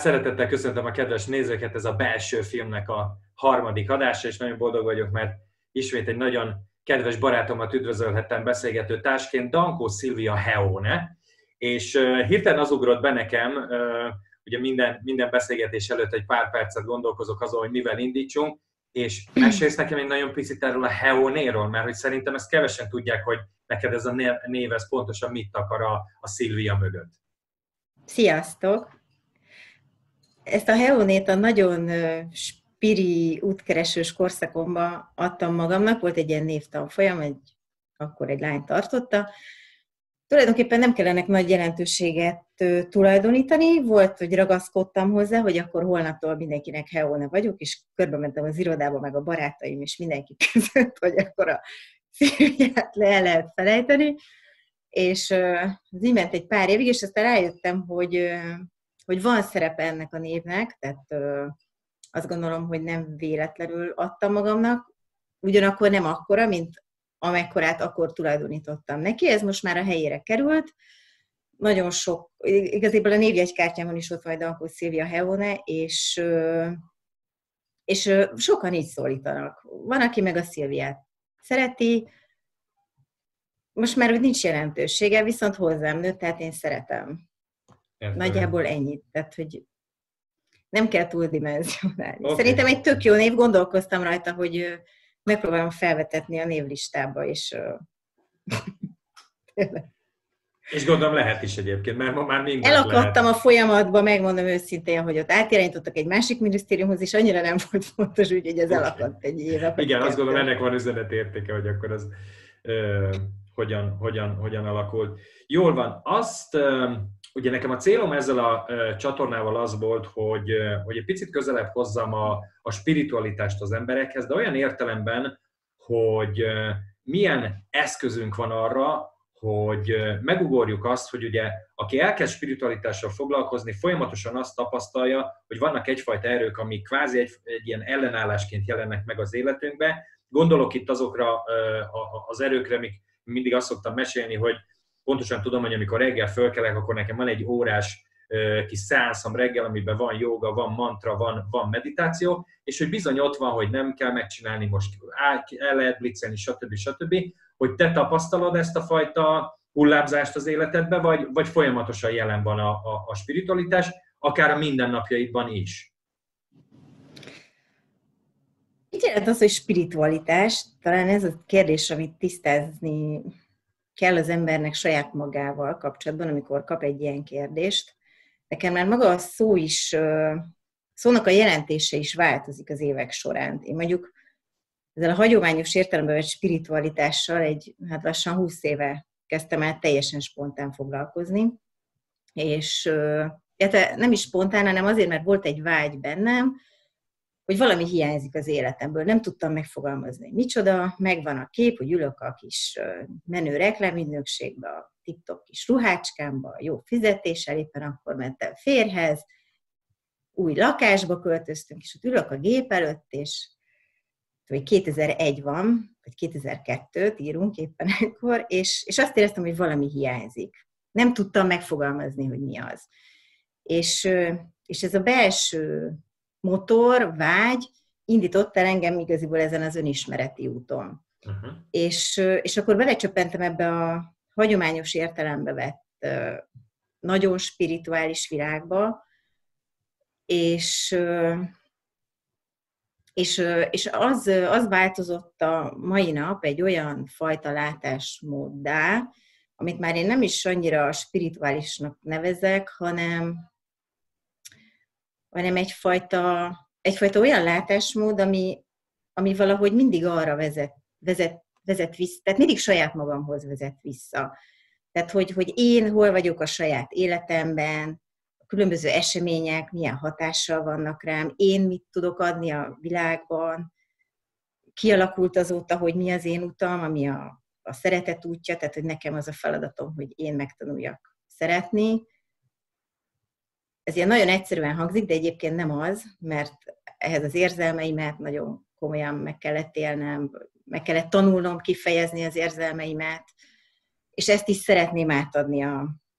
szeretettel köszöntöm a kedves nézőket, ez a Belső Filmnek a harmadik adása, és nagyon boldog vagyok, mert ismét egy nagyon kedves barátomat üdvözölhettem beszélgető társként, Dankó Szilvia Heone, és hirtelen az ugrott be nekem, ugye minden beszélgetés előtt egy pár percet gondolkozok azon, hogy mivel indítsunk, és mesélsz nekem egy nagyon picit erről a Heonéról, mert hogy szerintem ezt kevesen tudják, hogy neked ez a név ez pontosan mit akar a Szilvia mögött. Sziasztok! Ezt a Heonét a nagyon spiri, útkeresős korszakomban adtam magamnak, volt egy ilyen névtanfolyam, akkor egy lány tartotta. Tulajdonképpen nem kellene nagy jelentőséget tulajdonítani, volt, hogy ragaszkodtam hozzá, hogy akkor holnaptól mindenkinek Heone vagyok, és körbe mentem az irodába, meg a barátaim, és mindenki között, hogy akkor a Szilviát le lehet felejteni. És az így ment egy pár évig, és aztán rájöttem, hogy van szerepe ennek a névnek, tehát azt gondolom, hogy nem véletlenül adtam magamnak, ugyanakkor nem akkora, mint amekkorát akkor tulajdonítottam neki, ez most már a helyére került. Nagyon sok, igazából a névjegykártyámon is ott van Dankó Szilvia Heone, és sokan így szólítanak. Van, aki meg a Szilviát szereti, most már úgy nincs jelentősége, viszont hozzám nőtt, tehát én szeretem. Nagyjából ennyit, tehát hogy nem kell túldimenzionálni. Okay. Szerintem egy tök jó név, gondolkoztam rajta, hogy megpróbálom felvetetni a névlistába, és és gondolom lehet is egyébként, mert ma már minden elakadtam lehet. A folyamatba, megmondom őszintén, hogy ott átirányítottak egy másik minisztériumhoz, és annyira nem volt fontos, úgyhogy ez elakadt egy éve. Igen, azt gondolom, ennek van üzenetértéke, hogy akkor ez hogyan alakult. Jól van, ugye nekem a célom ezzel a csatornával az volt, hogy egy picit közelebb hozzam a spiritualitást az emberekhez, de olyan értelemben, hogy milyen eszközünk van arra, hogy megugorjuk azt, hogy ugye aki elkezd spiritualitással foglalkozni, folyamatosan azt tapasztalja, hogy vannak egyfajta erők, amik kvázi egy ilyen ellenállásként jelennek meg az életünkbe. Gondolok itt azokra az erőkre, amik mindig azt szoktam mesélni, hogy pontosan tudom, hogy amikor reggel fölkelek, akkor nekem van egy órás kis szeánszom reggel, amiben van jóga, van mantra, van meditáció, és hogy bizony ott van, hogy nem kell megcsinálni, most el lehet blitzelni, stb. Hogy te tapasztalod ezt a fajta hullámzást az életedben, vagy folyamatosan jelen van a spiritualitás, akár a mindennapjaidban is? Mit jelent az, hogy spiritualitás? Talán ez a kérdés, amit tisztázni kell az embernek saját magával kapcsolatban, amikor kap egy ilyen kérdést. Nekem már maga a szónak a jelentése is változik az évek során. Én mondjuk ezzel a hagyományos értelemben vett spiritualitással lassan 20 éve kezdtem el teljesen spontán foglalkozni, és nem is spontán, hanem azért, mert volt egy vágy bennem, hogy valami hiányzik az életemből. Nem tudtam megfogalmazni, micsoda, megvan a kép, hogy ülök a kis menő reklámügynökségbe, a TikTok kis ruhácskámba, jó fizetéssel, éppen akkor mentem férjhez, új lakásba költöztünk, és ott ülök a gép előtt, és vagy 2001 van, vagy 2002-t írunk éppen ekkor, és azt éreztem, hogy valami hiányzik. Nem tudtam megfogalmazni, hogy mi az. És ez a belső motor, vágy indított el engem igaziból ezen az önismereti úton. Uh-huh. És akkor belecsöppentem ebbe a hagyományos értelembe vett nagyon spirituális világba, és az változott a mai nap egy olyan fajta látásmóddá, amit már én nem is annyira spirituálisnak nevezek, hanem egyfajta olyan látásmód, ami valahogy mindig arra vezet vissza, tehát mindig saját magamhoz vezet vissza. Tehát, hogy én hol vagyok a saját életemben, a különböző események milyen hatással vannak rám, én mit tudok adni a világban, kialakult azóta, hogy mi az én utam, ami a szeretet útja, tehát, hogy nekem az a feladatom, hogy én megtanuljak szeretni. Ez ilyen nagyon egyszerűen hangzik, de egyébként nem az, mert ehhez az érzelmeimet nagyon komolyan meg kellett élnem, meg kellett tanulnom kifejezni az érzelmeimet, és ezt is szeretném átadni a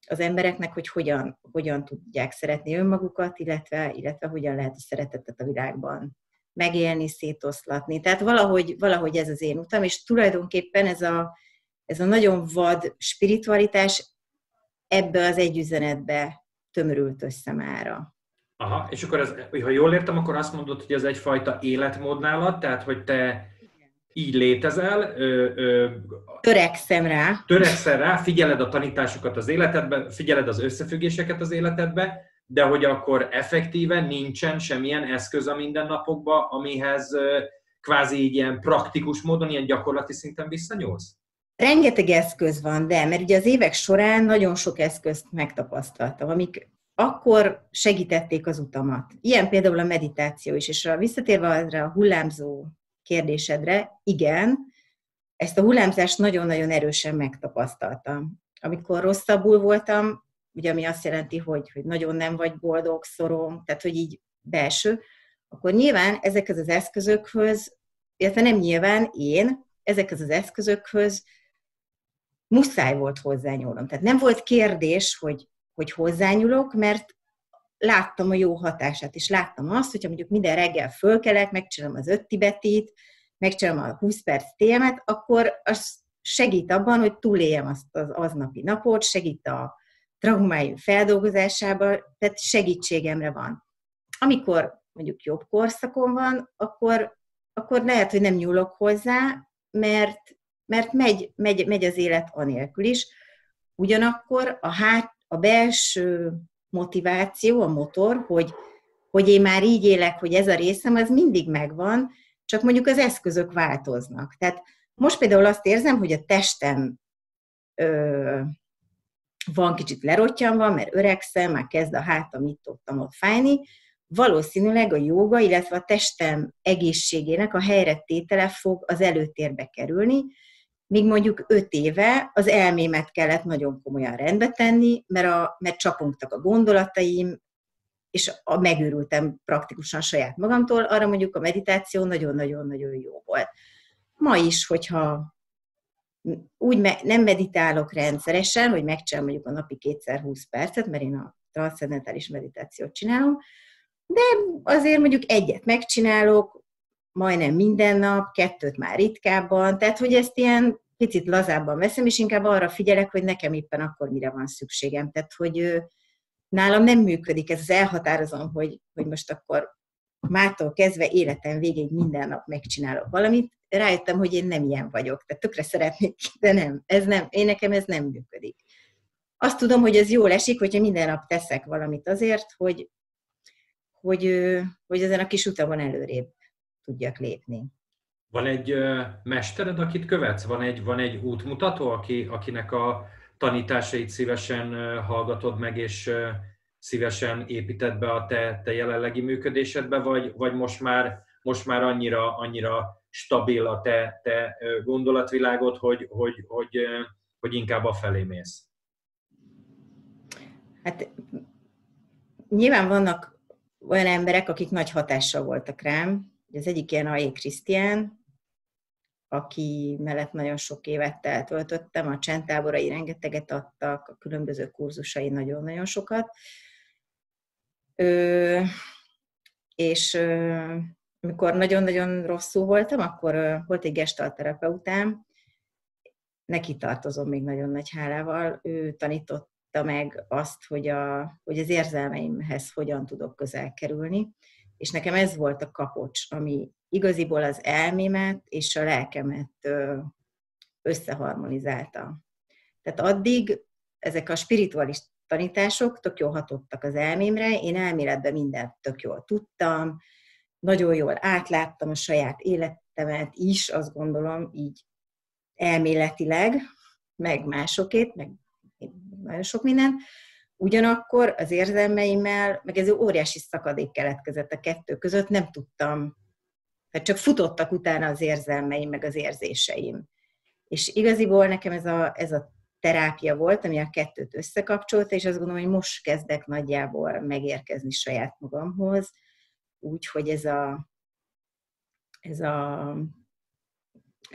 az embereknek, hogy hogyan tudják szeretni önmagukat, illetve hogyan lehet a szeretetet a világban megélni, szétoszlatni. Tehát valahogy ez az én utam, és tulajdonképpen ez a nagyon vad spiritualitás ebbe az egy üzenetbe tömörült össze mára. Aha, és akkor ez, ha jól értem, akkor azt mondod, hogy ez egyfajta életmód nálad, tehát hogy te így létezel, törekszem rá. Törekszel rá, figyeled a tanításokat az életedben, figyeled az összefüggéseket az életedbe, de hogy akkor effektíven nincsen semmilyen eszköz a mindennapokban, amihez kvázi így ilyen praktikus módon, ilyen gyakorlati szinten visszanyúlsz? Rengeteg eszköz van, mert ugye az évek során nagyon sok eszközt megtapasztaltam, amik akkor segítették az utamat. Ilyen például a meditáció is, és visszatérve arra a hullámzó kérdésedre, igen, ezt a hullámzást nagyon-nagyon erősen megtapasztaltam. Amikor rosszabbul voltam, ugye ami azt jelenti, hogy nagyon nem vagy boldog, szorong, tehát hogy így belső, akkor nyilván ezekhez az eszközökhöz, illetve nem nyilván ezekhez az eszközökhöz muszáj volt hozzányúlnom. Tehát nem volt kérdés, hogy hozzányúlok, mert láttam a jó hatását, és láttam azt, hogyha mondjuk minden reggel fölkelek, megcsinálom az 5 tibetit, megcsinálom a 20 perc TM-et, akkor az segít abban, hogy túléljem azt az aznapi napot, segít a traumáim feldolgozásában, tehát segítségemre van. Amikor mondjuk jobb korszakon van, akkor lehet, hogy nem nyúlok hozzá, mert megy az élet anélkül is. Ugyanakkor a belső motiváció, a motor, hogy én már így élek, hogy ez a részem, az mindig megvan, csak mondjuk az eszközök változnak. Tehát most például azt érzem, hogy a testem van kicsit lerottyanva, mert öregszem, már kezd a hátam itt-ott fájni. Valószínűleg a jóga, illetve a testem egészségének a helyretétele fog az előtérbe kerülni, míg mondjuk 5 éve az elmémet kellett nagyon komolyan rendbe tenni, mert csapongtak a gondolataim, és megőrültem praktikusan saját magamtól, arra mondjuk a meditáció nagyon-nagyon-nagyon jó volt. Ma is, hogyha úgy nem meditálok rendszeresen, hogy megcsinálom mondjuk a napi 2x20 percet, mert én a transzcendentális meditációt csinálom, de azért mondjuk 1-et megcsinálok, majdnem minden nap, 2 már ritkábban, tehát hogy ezt ilyen picit lazábban veszem, és inkább arra figyelek, hogy nekem éppen akkor mire van szükségem. Tehát, hogy nálam nem működik ez, az elhatározom, hogy most akkor mától kezdve életem végéig minden nap megcsinálok valamit. Rájöttem, hogy én nem ilyen vagyok, tehát tökre szeretnék, de nem, nekem ez nem működik. Azt tudom, hogy ez jól esik, hogyha minden nap teszek valamit azért, hogy ezen a kis utamon előrébb tudjak lépni. Van egy mestered, akit követsz? Van egy útmutató, akinek a tanításait szívesen hallgatod meg, és szívesen építed be a te jelenlegi működésedbe, vagy most már annyira stabil a te gondolatvilágod, hogy inkább afelé mész? Hát nyilván vannak olyan emberek, akik nagy hatással voltak rám. Az egyik ilyen A.J. Krisztián, aki mellett nagyon sok évet eltöltöttem, a csendtáborai rengeteget adtak, a különböző kurzusai nagyon-nagyon sokat. És amikor nagyon-nagyon rosszul voltam, akkor volt egy gestalt terapeutám, neki tartozom még nagyon nagy hálával, ő tanította meg azt, hogy az érzelmeimhez hogyan tudok közel kerülni, és nekem ez volt a kapocs, ami igaziból az elmémet és a lelkemet összeharmonizálta. Tehát addig ezek a spirituális tanítások tök jól hatottak az elmémre, én elméletben mindent tök jól tudtam, nagyon jól átláttam a saját életemet is, azt gondolom, így elméletileg, meg másokét, meg nagyon sok minden. Ugyanakkor az érzelmeimmel, meg ez óriási szakadék keletkezett a kettő között, nem tudtam, tehát csak futottak utána az érzelmeim, meg az érzéseim. És igaziból nekem ez a terápia volt, ami a kettőt összekapcsolta, és azt gondolom, hogy most kezdek nagyjából megérkezni saját magamhoz, úgyhogy ez a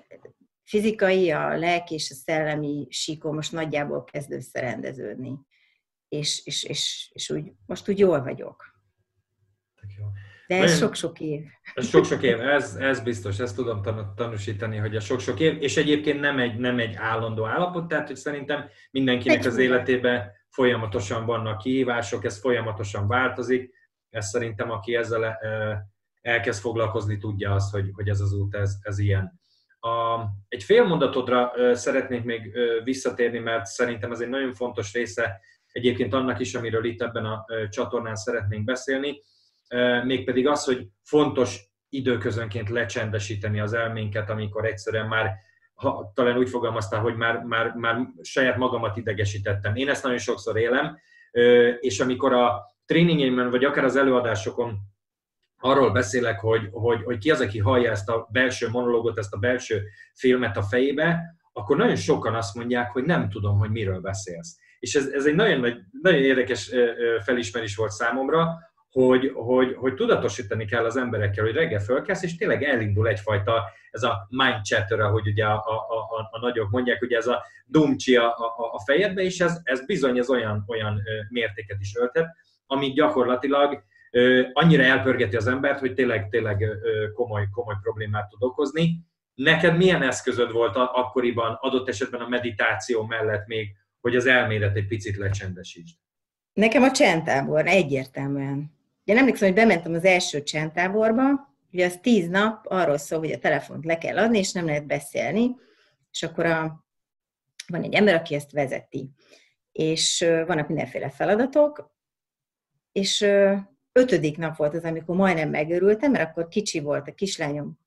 fizikai, a lelki és a szellemi síkon most nagyjából kezd összerendeződni. és úgy, most úgy jól vagyok. De ez Nagyon, sok-sok év. ez sok-sok év, ez biztos, ezt tudom tanúsítani, hogy a sok-sok év, és egyébként nem egy állandó állapot, tehát hogy szerintem mindenkinek az életében folyamatosan vannak kihívások, ez folyamatosan változik, ez szerintem aki ezzel elkezd foglalkozni, tudja azt, hogy ez az út, ez ilyen. Egy fél mondatodra szeretnék még visszatérni, mert szerintem ez egy nagyon fontos része egyébként annak is, amiről itt ebben a csatornán szeretnénk beszélni, mégpedig az, hogy fontos időközönként lecsendesíteni az elménket, amikor egyszerűen már, talán úgy fogalmaztál, hogy már saját magamat idegesítettem. Én ezt nagyon sokszor élem, és amikor a tréningeimen, vagy akár az előadásokon arról beszélek, hogy ki az, aki hallja ezt a belső monológot, ezt a belső filmet a fejébe, akkor nagyon sokan azt mondják, hogy nem tudom, hogy miről beszélsz. És ez egy nagyon érdekes felismerés volt számomra, hogy tudatosítani kell az emberekkel, hogy reggel fölkelsz, és tényleg elindul egyfajta, ez a mind chatter, ahogy ugye a nagyok mondják, ugye ez a dumcsi a fejedbe, és ez bizony ez olyan mértéket is ölthet, ami gyakorlatilag annyira elpörgeti az embert, hogy tényleg komoly problémát tud okozni. Neked milyen eszközöd volt akkoriban, adott esetben a meditáció mellett még, hogy az elmédet egy picit lecsendesítsd? Nekem a csendtábor, egyértelműen. Én emlékszem, hogy bementem az első csendtáborba, ugye az 10 nap arról szól, hogy a telefont le kell adni, és nem lehet beszélni, és akkor van egy ember, aki ezt vezeti. És vannak mindenféle feladatok, és 5. nap volt az, amikor majdnem megőrültem, mert akkor kicsi volt a kislányom,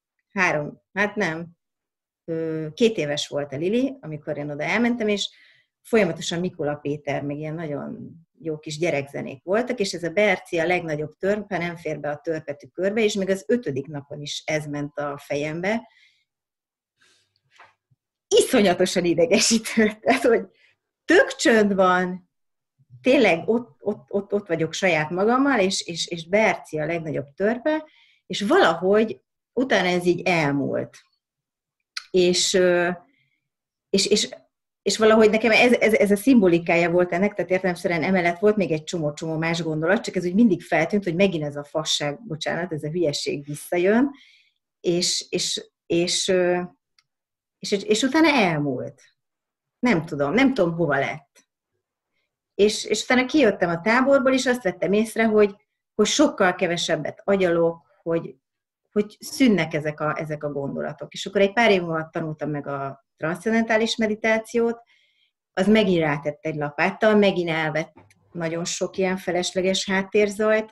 2 éves volt a Lili, amikor én oda elmentem, és folyamatosan Mikula Péter, meg ilyen nagyon jó kis gyerekzenék voltak, és ez a Berci a legnagyobb törpe, nem fér be a törpetű körbe, és még az 5. napon is ez ment a fejembe. Iszonyatosan idegesítő, tehát, hogy tök csönd van, tényleg ott vagyok saját magammal, és Berci a legnagyobb törpe, és valahogy utána ez így elmúlt. És valahogy nekem ez a szimbolikája volt ennek, tehát értelemszerűen emellett volt még egy csomó más gondolat, csak ez úgy mindig feltűnt, hogy megint ez a fasság, bocsánat, ez a hülyeség visszajön, és utána elmúlt. Nem tudom hova lett. És utána kijöttem a táborból, és azt vettem észre, hogy sokkal kevesebbet agyalok, hogy szűnnek ezek a gondolatok. És akkor egy pár év múlva tanultam meg a transzcendentális meditációt, az megint rátett egy lapáttal, megint elvett nagyon sok ilyen felesleges háttérzajt,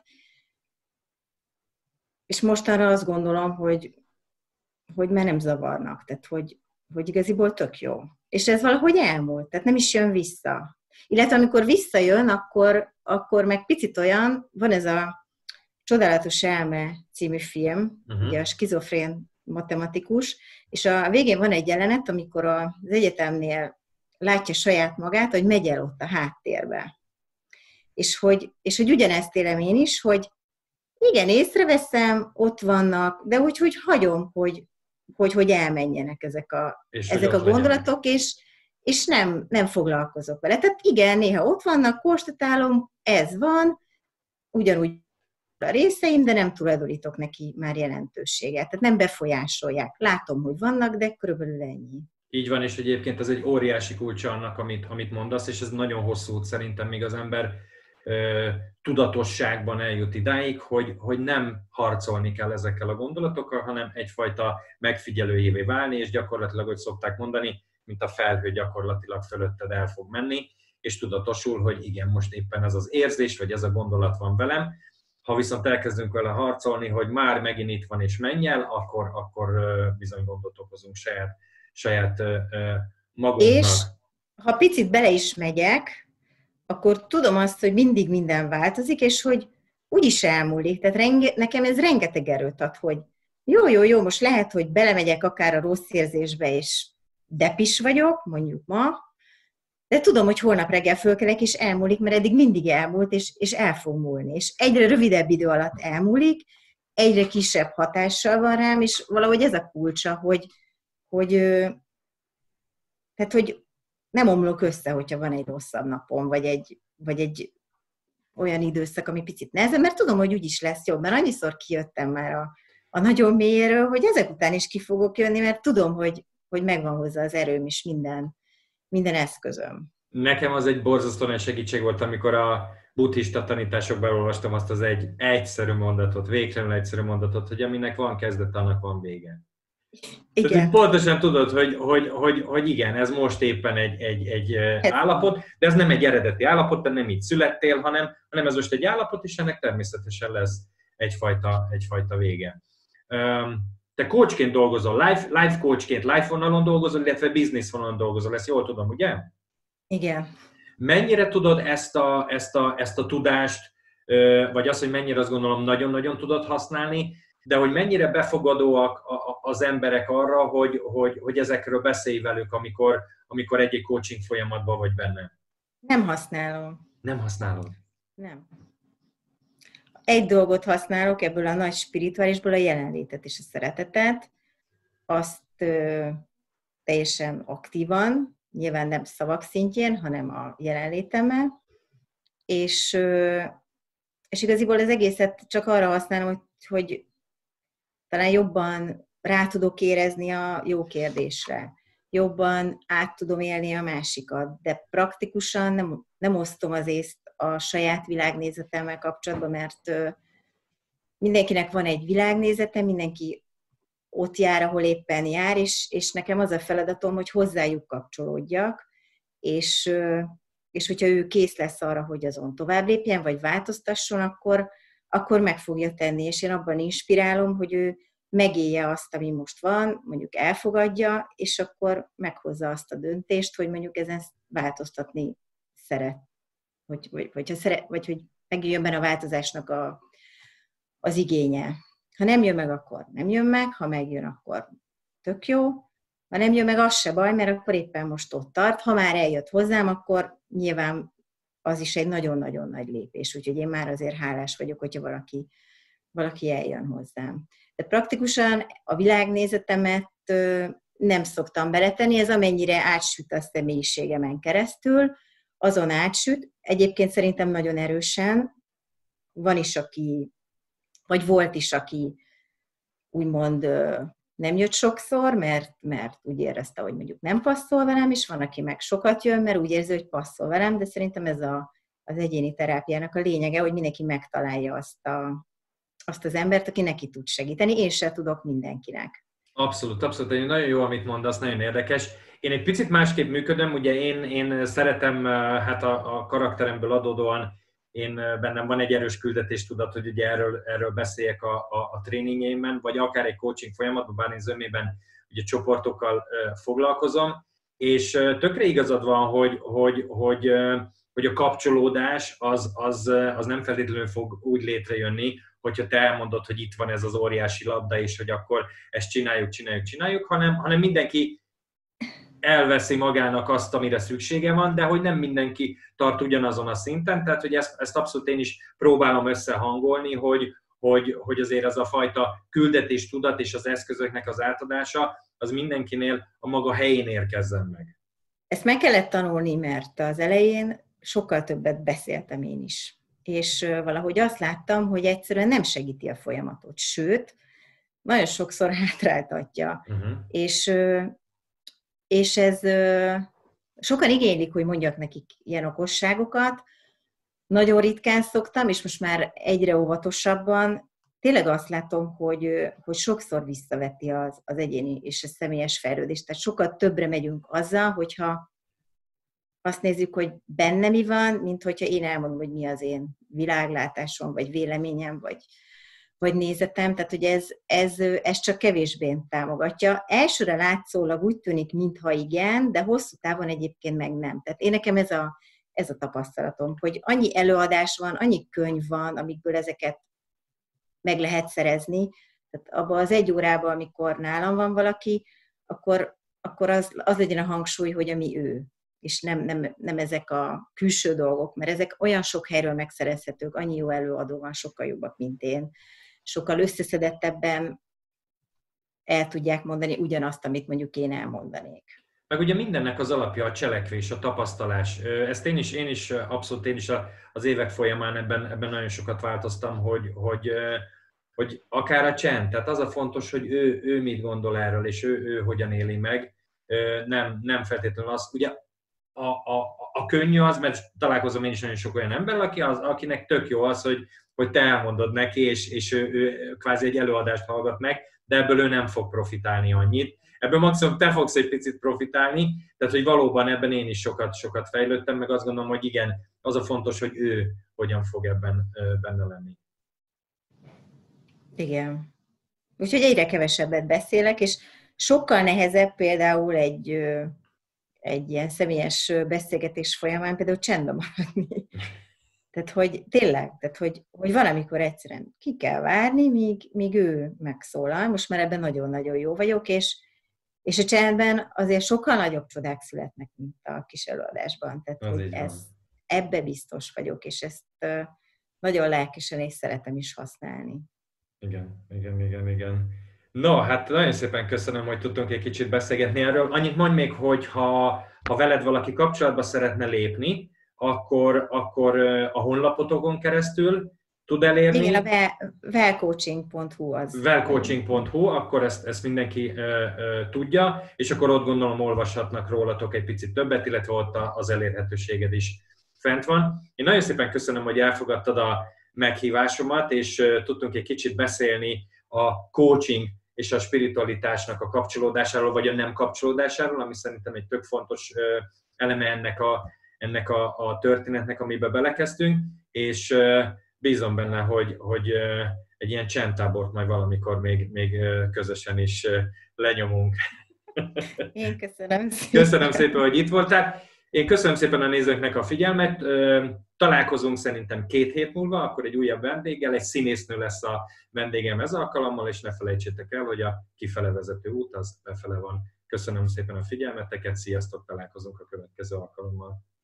és mostanra azt gondolom, hogy már nem zavarnak, tehát hogy igaziból tök jó. És ez valahogy elmúlt, tehát nem is jön vissza. Illetve amikor visszajön, akkor meg picit olyan, van ez a Csodálatos elme című film, ugye a skizofrén matematikus, és a végén van egy jelenet, amikor az egyetemnél látja saját magát, hogy megy el ott a háttérbe. És hogy ugyanezt élem én is, hogy igen, észreveszem, ott vannak, de úgy hagyom, hogy elmenjenek ezek a gondolatok, és nem foglalkozok vele. Tehát igen, néha ott vannak, konstatálom, ez van, ugyanúgy a részeim, de nem tulajdonítok neki már jelentőséget. Tehát nem befolyásolják. Látom, hogy vannak, de körülbelül ennyi. Így van, és egyébként ez egy óriási kulcsa annak, amit mondasz, és ez nagyon hosszú út szerintem, még az ember tudatosságban eljut idáig, hogy nem harcolni kell ezekkel a gondolatokkal, hanem egyfajta megfigyelőjévé válni, és gyakorlatilag, hogy szokták mondani, mint a felhő gyakorlatilag fölötted el fog menni, és tudatosul, hogy igen, most éppen ez az érzés, vagy ez a gondolat van velem. Ha viszont elkezdünk vele harcolni, hogy már megint itt van és menj el, akkor bizony gondot okozunk saját magunknak. És ha picit bele is megyek, akkor tudom azt, hogy mindig minden változik, és hogy úgyis elmúlik. Tehát nekem ez rengeteg erőt ad, hogy jó, most lehet, hogy belemegyek akár a rossz érzésbe, és depis vagyok, mondjuk ma, de tudom, hogy holnap reggel fölkelek, és elmúlik, mert eddig mindig elmúlt, és el fog múlni. És egyre rövidebb idő alatt elmúlik, egyre kisebb hatással van rám, és valahogy ez a kulcsa, hogy nem omlok össze, hogyha van egy rosszabb napom, vagy egy vagy egy olyan időszak, ami picit nehezebb, mert tudom, hogy úgyis lesz jobb, mert annyiszor kijöttem már a nagyon mélyéről, hogy ezek után is ki fogok jönni, mert tudom, hogy megvan hozzá az erőm is minden eszközöm. Nekem az egy borzasztó nagy segítség volt, amikor a buddhista tanításokban olvastam azt az egy egyszerű mondatot, végtelenül egyszerű mondatot, hogy aminek van kezdet, annak van vége. Igen. Tehát, hogy pontosan tudod, hogy igen, ez most éppen egy állapot, de ez nem egy eredeti állapot, de nem így születtél, hanem ez most egy állapot, és ennek természetesen lesz egyfajta vége. Te coachként dolgozol, life coachként, life vonalon dolgozol, illetve business vonalon dolgozol, ezt jól tudom, ugye? Igen. Mennyire tudod ezt a tudást, vagy azt, hogy mennyire azt gondolom nagyon-nagyon tudod használni, de hogy mennyire befogadóak az emberek arra, hogy ezekről beszélj velük, amikor egy coaching folyamatban vagy benne? Nem használom. Nem használod? Nem. Egy dolgot használok ebből a nagy spirituálisból, a jelenlétet és a szeretetet. Azt teljesen aktívan, nyilván nem szavak szintjén, hanem a jelenlétemmel. És igaziból az egészet csak arra használom, hogy talán jobban rá tudok érezni a jó kérdésre. Jobban át tudom élni a másikat, de praktikusan nem osztom az észt a saját világnézetemmel kapcsolatban, mert mindenkinek van egy világnézete, mindenki ott jár, ahol éppen jár, és nekem az a feladatom, hogy hozzájuk kapcsolódjak, és hogyha ő kész lesz arra, hogy azon tovább lépjen, vagy változtasson, akkor meg fogja tenni, és én abban inspirálom, hogy ő megélje azt, ami most van, mondjuk elfogadja, és akkor meghozza azt a döntést, hogy mondjuk ezen változtatni szeret. Vagy hogy megjöjjön benne a változásnak az igénye. Ha nem jön meg, akkor nem jön meg, ha megjön, akkor tök jó. Ha nem jön meg, az se baj, mert akkor éppen most ott tart. Ha már eljött hozzám, akkor nyilván az is egy nagyon-nagyon nagy lépés. Úgyhogy én már azért hálás vagyok, hogyha valaki eljön hozzám. De praktikusan a világnézetemet nem szoktam beletenni, ez amennyire átsüt a személyiségemen keresztül, azon átsüt. Egyébként szerintem nagyon erősen. Van is, vagy volt is, aki úgymond nem jött sokszor, mert úgy érezte, hogy mondjuk nem passzol velem, és van, aki meg sokat jön, mert úgy érzi, hogy passzol velem, de szerintem ez az egyéni terápiának a lényege, hogy mindenki megtalálja azt az embert, aki neki tud segíteni, én sem tudok mindenkinek. Abszolút, abszolút. Nagyon jó, amit mondasz, nagyon érdekes. Én egy picit másképp működöm, ugye én szeretem, hát a karakteremből adódóan, bennem van egy erős küldetéstudat, hogy ugye erről beszéljek a tréningjeimben, vagy akár egy coaching folyamatban, bár én zömében ugye csoportokkal foglalkozom, és tökre igazad van, hogy a kapcsolódás az nem feltétlenül fog úgy létrejönni, hogyha te elmondod, hogy itt van ez az óriási labda, és hogy akkor ezt csináljuk, hanem mindenki elveszi magának azt, amire szüksége van, de hogy nem mindenki tart ugyanazon a szinten, tehát hogy ezt abszolút én is próbálom összehangolni, hogy azért ez a fajta küldetés, tudat és az eszközöknek az átadása, az mindenkinél a maga helyén érkezzen meg. Ezt meg kellett tanulni, mert az elején sokkal többet beszéltem én is. És valahogy azt láttam, hogy egyszerűen nem segíti a folyamatot, sőt, nagyon sokszor hátráltatja. És ez sokan igénylik, hogy mondjak nekik ilyen okosságokat. Nagyon ritkán szoktam, és most már egyre óvatosabban. Tényleg azt látom, hogy sokszor visszaveti az egyéni és a személyes fejlődést. Tehát sokkal többre megyünk azzal, hogyha azt nézzük, hogy benne mi van, mint hogyha én elmondom, hogy mi az én világlátásom, vagy véleményem, vagy nézetem. Tehát, hogy ez csak kevésbé támogatja. Elsőre látszólag úgy tűnik, mintha igen, de hosszú távon egyébként meg nem. Tehát én nekem ez a tapasztalatom, hogy annyi előadás van, annyi könyv van, amikből ezeket meg lehet szerezni. Tehát abban az 1 órában, amikor nálam van valaki, akkor az legyen a hangsúly, hogy ami ő. És nem ezek a külső dolgok, mert ezek olyan sok helyről megszerezhetők, annyi jó előadó van, sokkal jobbak, mint én. Sokkal összeszedettebben el tudják mondani ugyanazt, amit mondjuk én elmondanék. meg ugye mindennek az alapja a cselekvés, a tapasztalás. Ezt én is abszolút az évek folyamán ebben nagyon sokat változtam, hogy akár a csend, tehát az a fontos, hogy ő mit gondol erről, és ő hogyan éli meg. Nem feltétlenül az, ugye a könnyű az, mert találkozom én is nagyon sok olyan ember, akinek tök jó az, hogy te elmondod neki, és ő kvázi egy előadást hallgat meg, de ebből ő nem fog profitálni annyit. Ebből maximum te fogsz egy picit profitálni, tehát hogy valóban ebben én is sokat fejlődtem, meg azt gondolom, hogy igen, az a fontos, hogy ő hogyan fog ebben benne lenni. Igen. Úgyhogy egyre kevesebbet beszélek, és sokkal nehezebb például egy ilyen személyes beszélgetés folyamán például csendben maradni. Tehát, hogy tényleg, tehát, hogy van, amikor egyszerűen ki kell várni, míg ő megszólal. Most már ebben nagyon-nagyon jó vagyok, és a csendben azért sokkal nagyobb csodák születnek, mint a kis előadásban. Tehát, Az hogy ebbe biztos vagyok, és ezt nagyon lelkesen és szeretem is használni. Igen. No, hát nagyon szépen köszönöm, hogy tudtunk egy kicsit beszélgetni erről. Annyit mondj még, hogy ha veled valaki kapcsolatba szeretne lépni, akkor a honlapotokon keresztül tud elérni. Igen, a wellcoaching.hu az. Wellcoaching.hu, akkor ezt mindenki tudja, és akkor ott gondolom olvashatnak rólatok egy picit többet, illetve ott az elérhetőséged is fent van. Én nagyon szépen köszönöm, hogy elfogadtad a meghívásomat, és tudtunk egy kicsit beszélni a coaching és a spiritualitásnak a kapcsolódásáról, vagy a nem kapcsolódásáról, ami szerintem egy tök fontos eleme ennek a történetnek, amiben belekezdtünk, és bízom benne, hogy egy ilyen csendtábort majd valamikor még közösen is lenyomunk. Én köszönöm szépen. Köszönöm szépen, hogy itt voltál. Én köszönöm szépen a nézőknek a figyelmet. Találkozunk szerintem 2 hét múlva, akkor egy újabb vendéggel, egy színésznő lesz a vendégem ez alkalommal, és ne felejtsétek el, hogy a kifele vezető út az befele van. Köszönöm szépen a figyelmeteket, sziasztok, találkozunk a következő alkalommal.